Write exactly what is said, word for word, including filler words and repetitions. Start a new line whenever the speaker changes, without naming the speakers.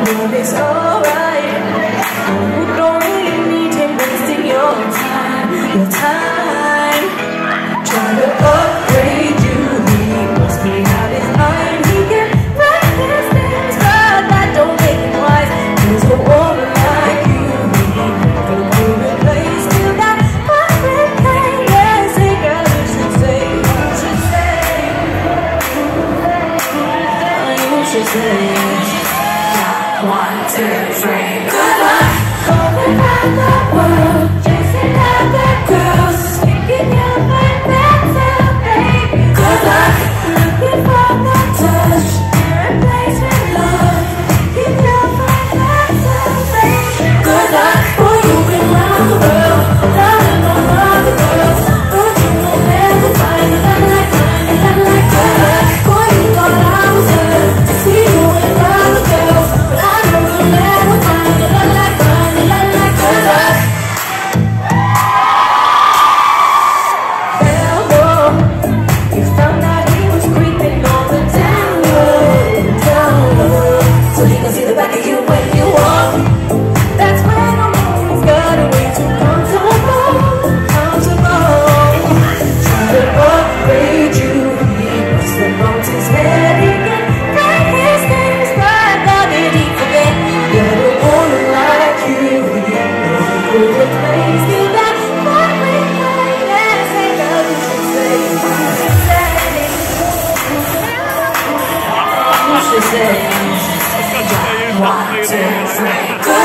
love is alright. You don't really need him wasting your time, your time. Trying to upgrade you, he must be out his mind. He can write his things, but that don't make him wise. There's a woman like you, he never will replace. Till that perfect thing, yes, hey girl, you should say, you should say, you should say. One, two, three, good luck. Going around the world, chasing other girls, thinking you'll find better, baby. Good luck. Looking for the touch, irreplaceable love, thinking you'll find better, baby. Good luck. Boy, you've been round the world, loving all other girls, but you will never find a love like mine, a love like good luck. Boy, you thought I was good to see you with other girls, but I know you'll never find a love like mine, a love like good luck. Hell no, you found out he was creeping on the down low, down low, so he can see the back of you when you walk. That's when I'm always got a way too comfortable, comfortable. Try to upgrade you, he must have bumped his head. He can write his things, but how did he forget? Get a woman like you, he never could replace. Till that perfect night, yes, hey girl, you should say, you should say, you should say, one, two, three, go.